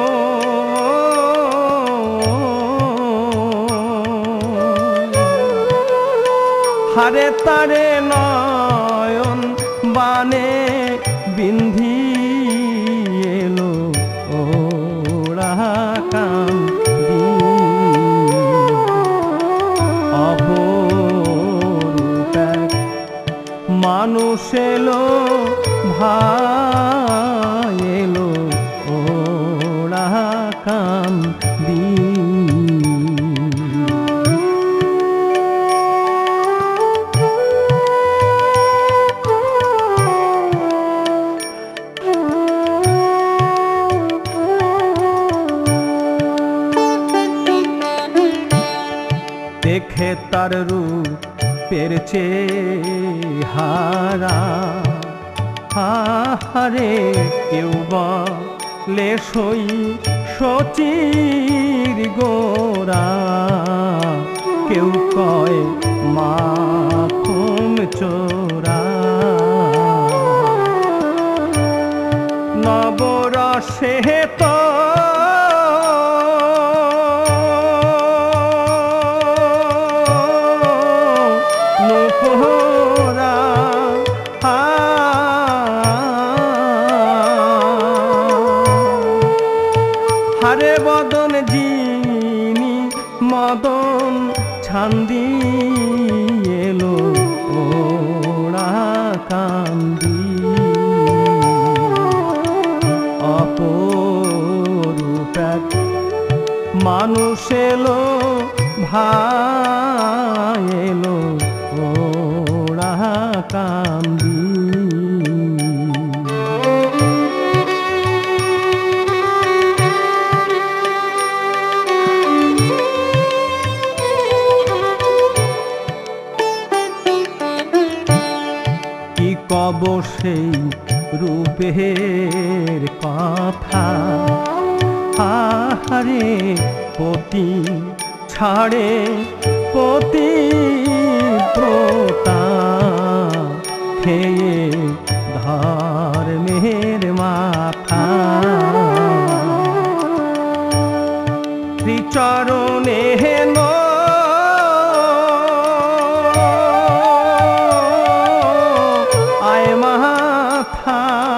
হারে তারে নয়ন বানে বিন্ধি এলো ওরা কান্দি অপরূপ এক মানুষ এলো ভাই এলো ওরা কান্দি দেখে তার রূপ পেরছে হারা হারে কেউ বলে সই সচির গোরা কেউ কয় মাখুম চোরা নবরসে তো নুপুরা হারে বদন যিনি মদন ছান্দি এলো ওরা কান্দি অপরূপ এক মানুষ এলো ভাই এলো ওরা কান্দি কি কব সেই রূপের কথা আহারে পতি ছাড়ে পতি প্রতা খেয়ে ধর্মের মাথা শ্রীচরণে হেন আয় মাথা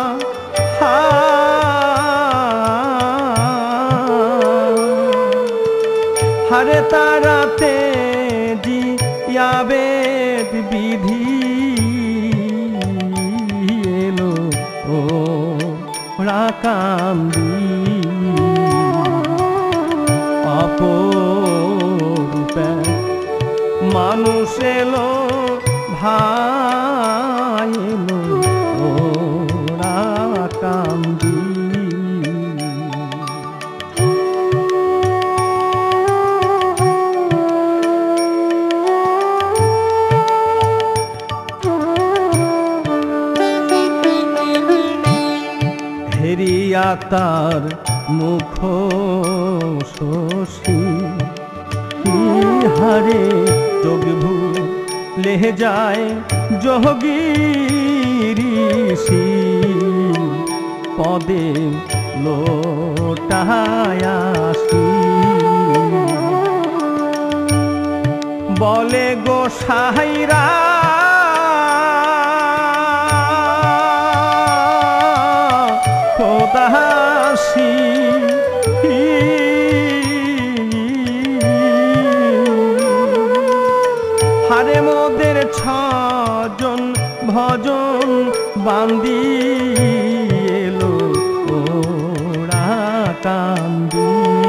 হারে তারাতে জিয়াবে বিধি এলো ওরা কান্দি অপরূপ মানুষ এলো ভাই এলো ওরা কান্দি হেরিয়া তার মুখ শশী হারে যোগ ভুলে যায় যোগী ঋষি পদে লোটায়াসি বলে গোসাইরা খোদাসি হারে মোদের ছজন ভজন বান্দি এলো ওরা কান্দি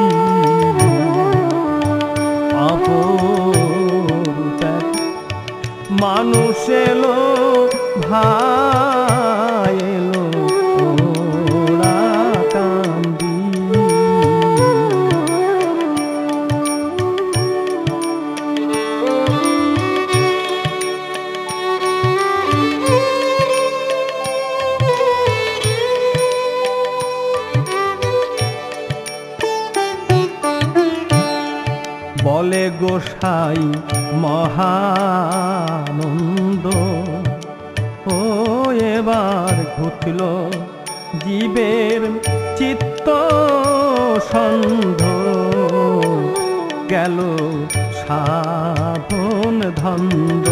অপরূপ মানুষ এলো ভাই এলো ওরা কান্দি বলে গোসাই মহানন্দ ও এবার ঘুটল জীবের চিত্ত সন্ধ গেল সাধন ধন্দ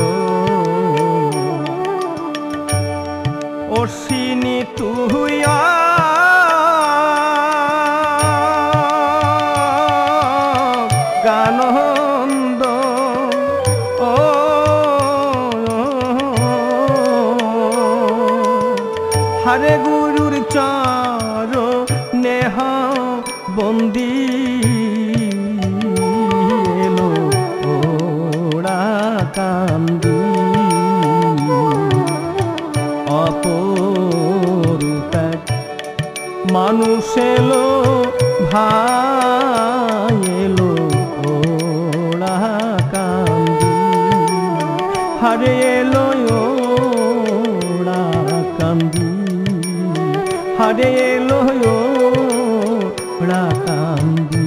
অশ্বিনী তুই গানন্দ ও হরে গুরুর চার নেহ বন্দি এলো ওরা কান্দি অপরূপ মানুষ এলো ভাই এলো ওরা কান্দি হরে এলো ওরা কান্দি হরে এলো ওরা কান্দি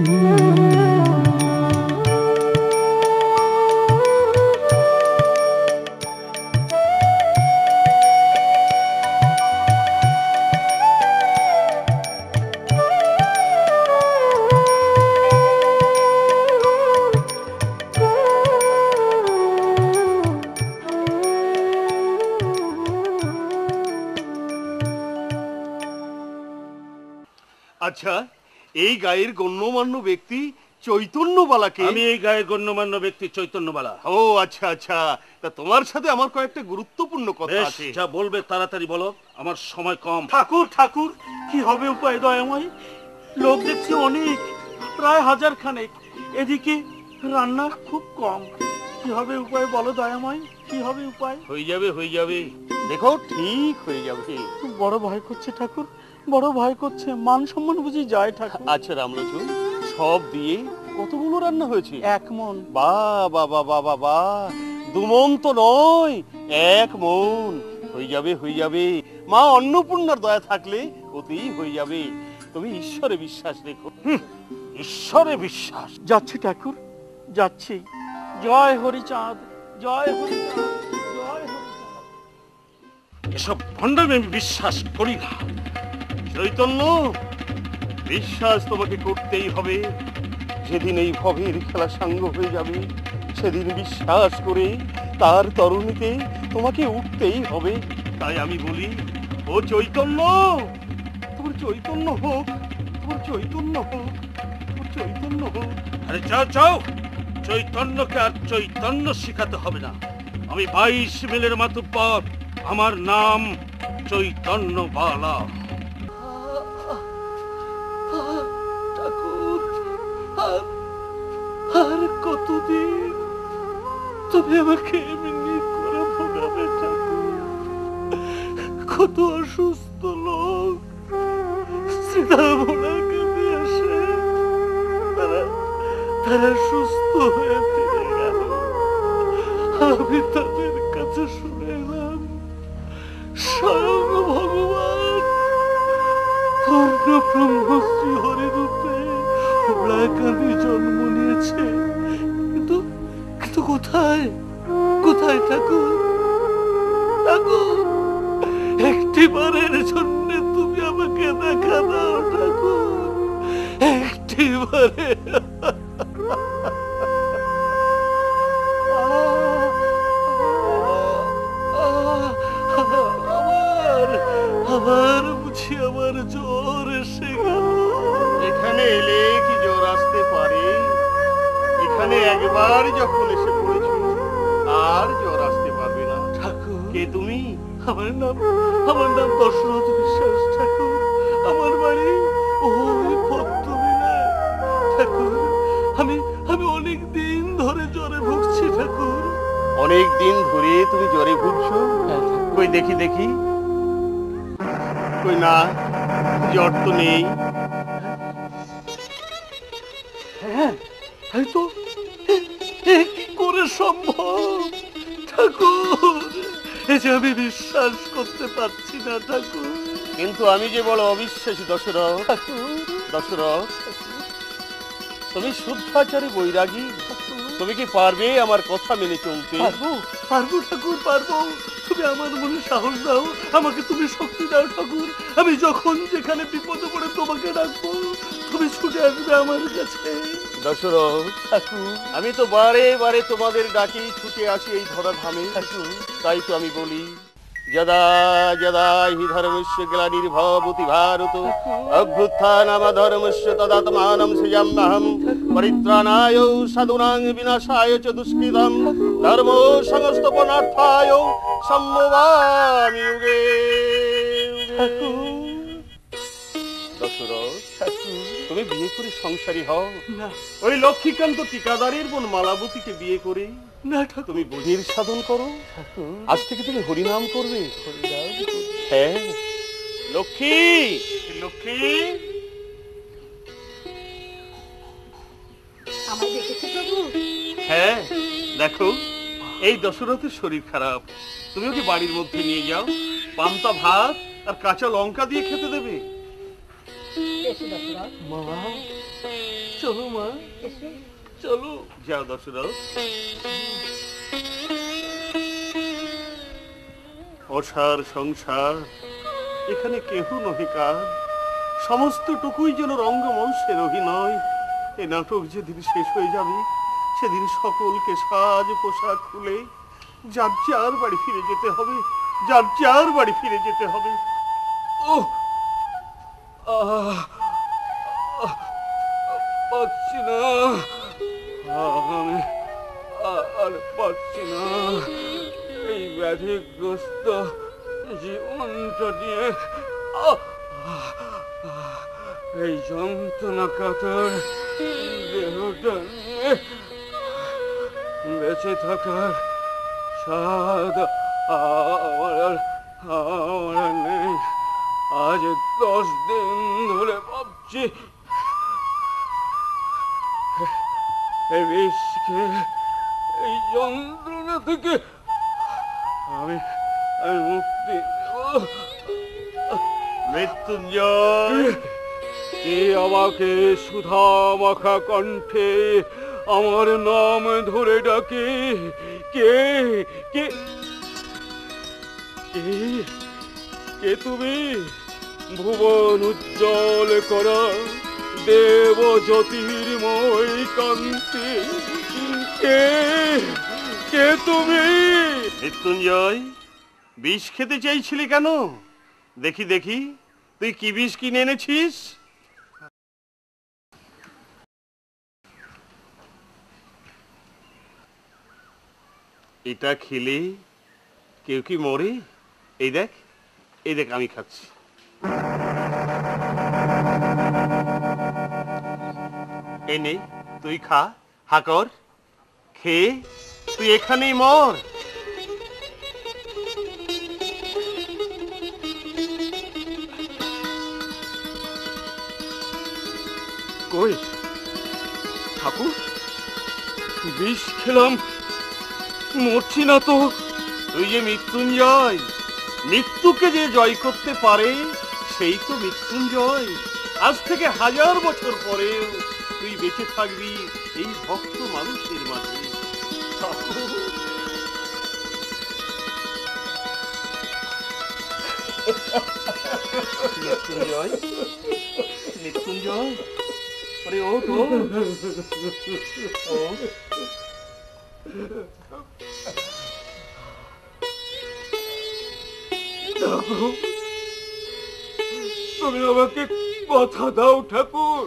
আচ্ছা, এই গায়ের গণ্যমান্য ব্যক্তি চৈতন্যবালাকে? আমি এই গায়ের গণ্যমান্য ব্যক্তি চৈতন্যবালা। ও আচ্ছা আচ্ছা, তা তোমার সাথে আমার কয়েকটা গুরুত্বপূর্ণ কথা বেশ, আছে। যা বলবে তাড়াতাড়ি বলো, আমার সময় কম। ঠাকুর ঠাকুর, কি হবে উপায় দয়াময়? লোক দেখছি অনেক, প্রায় 1000 খানেক, এদিকে রান্না খুব কম। কি হবে উপায় বলো দয়াময়, কি হবে উপায়? হয়ে যাবে হয়ে যাবে। দেখো ঠিক হয়ে যাবে। বড় ভয় করছে ঠাকুর, বড় ভয় করছে। মান সম্মান বুঝি যায় ঠাকুর। আচ্ছা রামলোচন, সব দিয়ে কতগুলো রান্না হয়েছে? 1 মণ। বাহ বাহ বাহ বাহ বাহ বাহ, 2 মণ তো নয়, 1 মণ। হয়ে যাবে হয়ে যাবে, মা অন্নপূর্ণার দয়া থাকলে ওতেই হয়ে যাবে। তুমি ঈশ্বরে বিশ্বাস রেখো। ঈশ্বরে বিশ্বাস? যাচ্ছি ঠাকুর, যাচ্ছি। জয় হরিচাঁদ, জয় হরিচাঁদ, জয় হরিচাঁদ। এসব ভণ্ডামি আমি বিশ্বাস করি না। চৈতন্য, বিশ্বাস তোমাকে করতেই হবে। যেদিন এই ভবের খেলা সাঙ্গ হয়ে যাবে, সেদিন বিশ্বাস করে তার তরুণীতে তোমাকে উঠতেই হবে। তাই আমি বলি, ও চৈতন্য, তোমার চৈতন্য হোক, তোমার চৈতন্য হোক, তোমার চৈতন্য হোক। আরে যাও যাও, চৈতন্যকে আর চৈতন্য শিখাতে হবে না। আমি 22 মিলের মাতুব্বর, আমার নাম চৈতন্য বালা। ঠাকুর, আর কতদিন তুমি আমাকে এমনি করে ভোগাবে ঠাকুর? কত অসুস্থ লোক শ্রীরামকে নিয়ে আসে, তারা সুস্থ হয়ে ফিরে গেল। আমি তাদের কাছে শুনে এলাম স্বয়ং ভগবান পূর্ণ ব্রহ্মশ্রী হরিরূপে ওরাকানে জন্ম নিয়েছে। কিন্তু কিন্তু কোথায় কোথায় ঠাকুর? ঠাকুর, একটিবারের জন্য তুমি ঠাকুর, একটিবারে আবার বুঝি আমার জ্বর এসে গেল। এখানে এলে কি জ্বর আসতে পারে? এখানে একবার যখন এসে পড়েছো আর জ্বর আসতে পারবে না। ঠাকুর, কে তুমি? আমার নাম দশরথ বিশ্বাস ঠাকুর। আমার বাড়ি ওই ভদ্রবিলায়। ঠাকুর, আমি অনেক দিন ধরে জ্বরে ভুগছি ঠাকুর। অনেক দিন ধরে তুমি জ্বরে ভুগছো? কই দেখি দেখি। কই না, জ্বর তো নেই। হ্যাঁ, তাই তো। কি করে সম্ভব ঠাকুর? এ যে আমি বিশ্বাস করতে পারছি না ঠাকুর। কিন্তু আমি যে বড় অবিশ্বাসী দশরথ। দশরথ, তুমি শুদ্ধাচারী বৈরাগী, তুমি কি পারবে আমার কথা মেনে চলতে? পারবো ঠাকুর, পারবো। তুমি আমার মনে সাহস দাও, আমাকে তুমি শক্তি দাও ঠাকুর। আমি যখন যেখানে বিপদে পড়ে তোমাকে ডাকবো, তুমি ছুটে আসবে আমার কাছে। দশরথ ঠাকুর, আমি তো বারে বারে তোমাদের ডাকি ছুটে আসি এই ধরাধামে ঠাকুর। তাই তো আমি বলি, যদা যদা হি ধর্মস্য গ্লানির্ভবতি ভারত অভ্যুত্থানমধর্মস্য তদাত্মানম সৃজাম্যহম পরিত্রাণায় সাধুনাং বিনাশায় চ দুষ্কৃতম ধর্ম সংস্থাপনার্থায় সম্ভবামি যুগে যুগে। দশরথ, তুমি বিয়ে করে সংসারী হও না, ওই লক্ষ্মীকান্ত ঠিকাদারের বোন মালাবতীকে বিয়ে করে না ঠাকুর, তুমি বুঝির সাধন করো। আজ থেকে তুমি হরিনাম করবে। হ্যাঁ লক্ষ্মী, লক্ষ্মী আমায় দেখেছো প্রভু? হ্যাঁ দেখো, এই দশরথের শরীর খারাপ, তুমি ওকে বাড়ির মধ্যে নিয়ে যাও, পান্তা ভাত আর কাঁচা লঙ্কা দিয়ে খেতে দেবে। এসো দশরথ। মা চলো, মা চলো। যাও দশরথ। অসার সংসার, এখানে কেহ নহে কার, সমস্তটুকুই যেন রঙ্গমঞ্চের অভিনয়। এই নাটক যেদিন শেষ হয়ে যাবে, সেদিন সকলকে সাজ পোশাক খুলে যার যার বাড়ি ফিরে যেতে হবে, যার যার বাড়ি ফিরে যেতে হবে। ও পাচ্ছি না, আমি আর পাচ্ছি না এই ব্যাধিগ্রস্ত জীবনটা নিয়ে, এই যন্ত্রণা কাতর দেহটা নিয়ে বেঁচে থাকার স্বাদ আমার নেই। আজ 10 দিন ধরে ভাবছি এই বিষকে, এই যন্ত্রণা থেকে আমি মুক্তি দেব। মৃত্যুঞ্জয়, কে আমাকে সুধা মাখা কণ্ঠে আমার নাম ধরে ডাকে? কে কে কে তুমি? ভুবন উজ্জ্বল করা দেব জ্যোতির্ময় কান্তি, কে কে তুমি? মৃত্যুঞ্জয়, বিষ খেতে চাইছিলি কেন? দেখি দেখি তুই কি বিষ কিনে এনেছিস। এটা খেলে কেউ কি মরে? এই দেখ, এই দেখ, আমি খাচ্ছি। এই নে, তুই খা, হা কর, খেয়ে তুই এখানেই মর। কই ঠাকুর, বিষ খেলাম, মরছি না তো। তুই যে মৃত্যুঞ্জয়, মৃত্যুকে যে জয় করতে পারে সেই তো মৃত্যুঞ্জয়। আজ থেকে 1000 বছর পরেও তুই বেঁচে থাকবি এই ভক্ত মানুষের মাঝে। মৃত্যুঞ্জয়, মৃত্যুঞ্জয়, আরে ওঠ ওঠ। তুমি আমাকে কথা দাও ঠাকুর,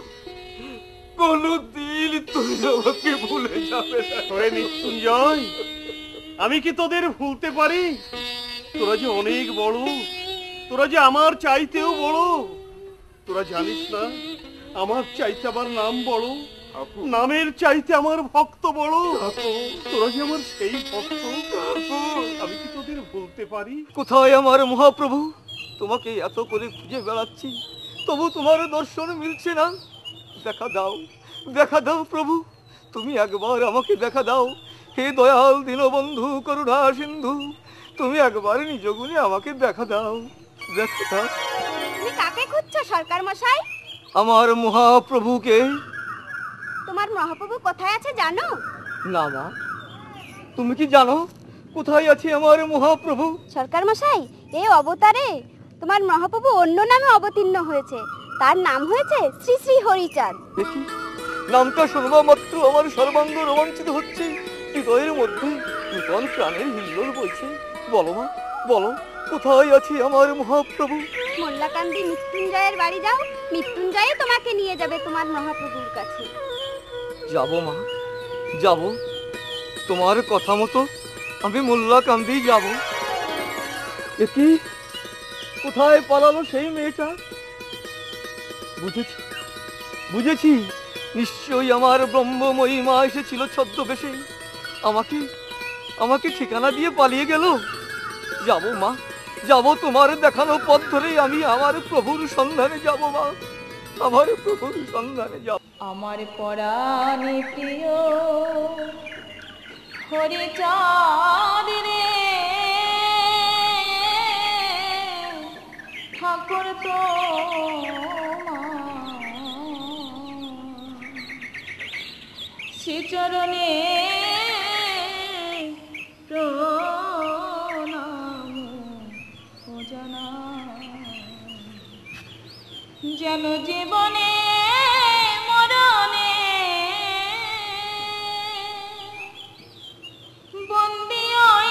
কোনদিন তুমি আমাকে ভুলে যাবে না। ওরে মৃত্যুঞ্জয়, আমি কি তোদের ভুলতে পারি? তোরা যে অনেক বড়, তোরা যে আমার চাইতেও বড়। তোরা জানিস না আমার চাইতে আমার নাম বড়, নামের চাইতে আমার ভক্ত বড়। তোরা যে আমার সেই ভক্ত, আমি কি তোদের ভুলতে পারি? কোথায় আমার মহাপ্রভু? তোমাকে এত করে খুঁজে বেড়াচ্ছি, তবু তোমার দর্শন মিলছে না। দেখা দাও, দেখা দাও প্রভু, তুমি একবার আমাকে দেখা দাও। হে দয়াল দীনবন্ধু করুণা সিন্ধু, তুমি একবার নিজ গুণে আমাকে দেখা দাও, দেখা দাও। তুমি কাকে খুঁজছো সরকার মশাই? আমার মহাপ্রভুকে। তোমার মহাপ্রভু কোথায় আছে জানো? না মা, তুমি কি জানো কোথায় আছে আমার মহাপ্রভু? সরকার মশাই, এই অবতারে তোমার মহাপ্রভু অন্য নামে অবতীর্ণ হয়েছে। তার নাম হয়েছে শ্রী শ্রী হরিচাঁদ। দেখি, নামটা শুনবা মাত্র আমার সর্বাঙ্গ রোমাঞ্চিত হচ্ছে, হৃদয়ের মধ্যে নূতন প্রাণের হিল্লোল বইছে। বলো মা, বলো কোথায় আছে আমার মহাপ্রভু? মোল্লাকান্দি মৃত্যুঞ্জয়ের বাড়ি যাও, মৃত্যুঞ্জয় তোমাকে নিয়ে যাবে তোমার মহাপ্রভুর কাছে। যাব মা, যাব। তোমার কথা মতো আমি মোল্লাকান্দি যাব। একি কোথায় পালালো সেই মেয়েটা? বুঝেছি, বুঝেছি, নিশ্চয়ই আমার ব্রহ্মময়ী মা এসেছিল ছদ্মবেশে, আমাকে আমাকে ঠিকানা দিয়ে পালিয়ে গেল। যাব মা, যাব, তোমার দেখানো পথ ধরেই আমি আমার প্রভুর সন্ধানে যাব মা, আমার প্রভুর সন্ধানে যাব। আমার পরাণে প্রিয় হরিচাঁদ রে, ঠাকুর তো শ্রীচরণে প্রণাম ও জানা, যেন জীবনে মরণে বন্দি ওই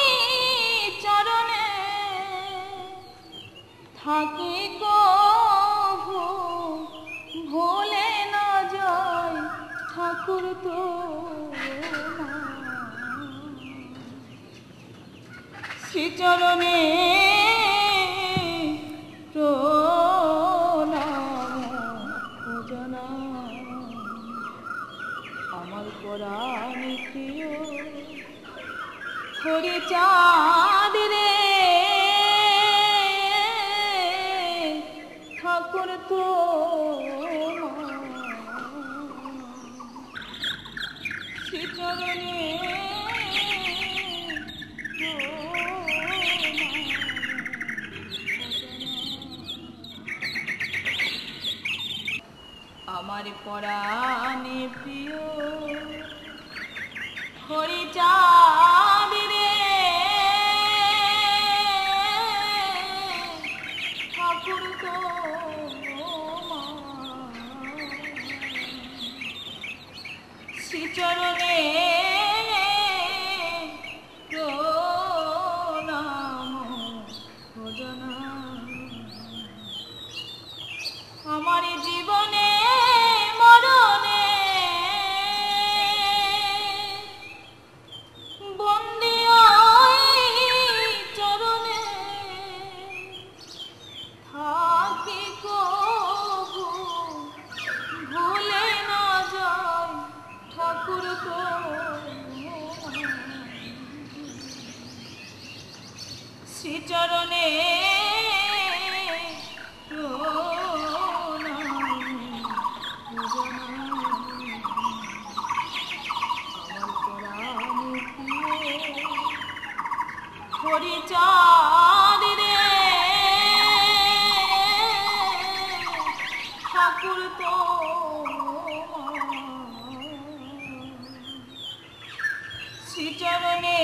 চরণে থাকি কভু ভুলে না যায় ঠাকুর তো শ্রীচরণে আমার পরাণে প্রিয় হরিচাঁদ রে, ঠাকুর তো শ্রীচরণে আমার পরাণে প্রিয় হরিচাঁদ রে, ঠাকুর তো শ্রীচরণে প্রণাম ও জানা, আমার জীবনে মরণে বন্দি ওই চরণে থাকি কভু ভুলে না যায় ঠাকুর তো শ্রীচরণে হরিচাঁদ রে, ঠাকুর তো শ্রীচরণে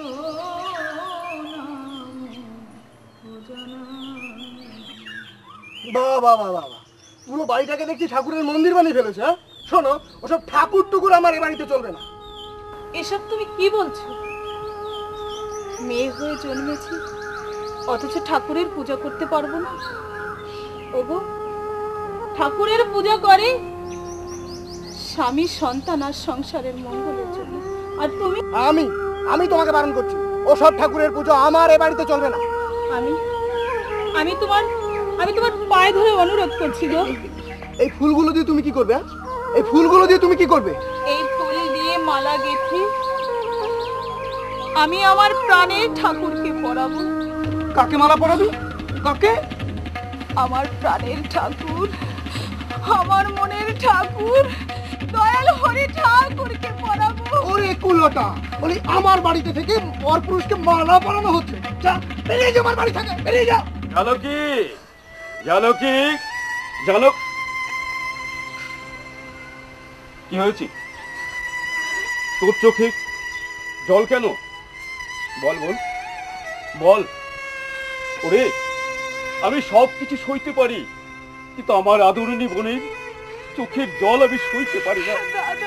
প্রণাম ও জানা। বাহ বাহ বাহ বাহ, পুরো বাড়িটাকে দেখছি ঠাকুরের মন্দির বানিয়ে ফেলেছে। হ্যাঁ শোনো, ওসব ঠাকুর টুকুর আমার এ বাড়িতে চলবে না। এসব তুমি কি বলছো? মেয়ে হয়ে জন্মেছি, অথচ ঠাকুরের পূজা করতে পারবো না? ওগো, ঠাকুরের পূজা করে স্বামী, সন্তান আর সংসারের মঙ্গলের জন্য। আর তুমি? আমি তোমাকে বারণ করছি, ওসব ঠাকুরের পুজো আমার এ বাড়িতে চলবে না। আমি তোমার পায়ে ধরে অনুরোধ করছি গো। এই ফুলগুলো দিয়ে তুমি কি করবে? এই ফুলগুলো দিয়ে তুমি কি করবে? এই ফুল দিয়ে মালা গেঁথে আমি আমার প্রাণের ঠাকুরকে পরাবো। কাকে মালা পরাবি? কাকে? আমার প্রাণের ঠাকুর, আমার মনের ঠাকুর, দয়াল হরি ঠাকুরকে পরাবো। ওরে কুলোটা, বলি আমার বাড়িতে থেকে পরপুরুষকে মালা পরানো হচ্ছে। যা, বেরিয়ে যা আমার বাড়ি থেকে, বেরিয়ে যা। জানকী, জানকী, জানক, কি হয়েছে তোর চোখে জল কেন? বল বল বল। ওরে, আমি সব কিছু সইতে পারি, কিন্তু আমার আদরণী বোনের চোখের জল আমি সইতে পারি না।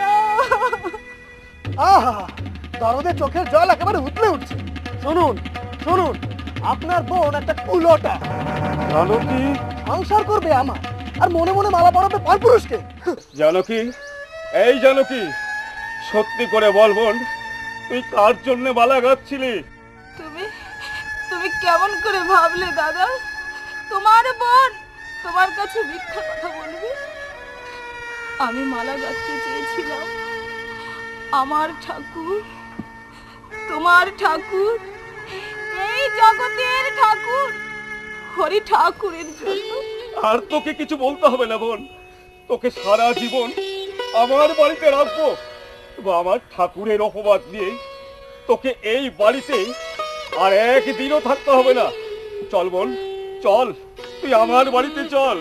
আহা, দরদের চোখের জল একেবারে উতলে উঠছে। শুনুন শুনুন, আপনার বোন একটা কুলোটা। জানকী, সংসার করবে আমার, আর মনে মনে মালা পরাবে পরপুরুষকে। জানকী, এই জানকী, সত্যি করে বল বোন, তুই কার জন্য মালা গাচ্ছিলি? তুমি কেমন করে ভাবলে দাদা? তোমার বোন তোমার কাছে মিথ্যা কথা বলবে? আমি মালা গাঁথতে চেয়েছিলাম আমার ঠাকুর, তোমার ঠাকুর, এই জগতের ঠাকুর হরি ঠাকুরের জন্য। আর তোকে কিছু বলতে হবে না বোন, তোকে সারা জীবন আমার বাড়িতে রাখবো। আমার ঠাকুরের অপবাদ দিয়ে তোকে এই বাড়িতে আর একদিনও থাকতে হবে না। চল বোন, চল, তুই আমার বাড়িতে চল।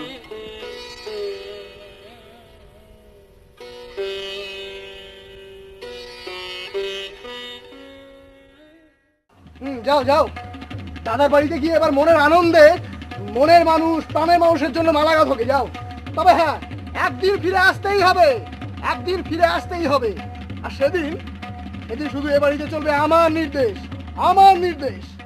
যাও যাও, দাদার বাড়িতে গিয়ে এবার মনের আনন্দে মনের মানুষ, প্রাণের মানুষের জন্য মালা গাঁথোকে যাও। তবে হ্যাঁ, একদিন ফিরে আসতেই হবে, একদিন ফিরে আসতেই হবে। আর সেদিন শুধু এ বাড়িতে চলবে আমার নির্দেশ, আমার নির্দেশ।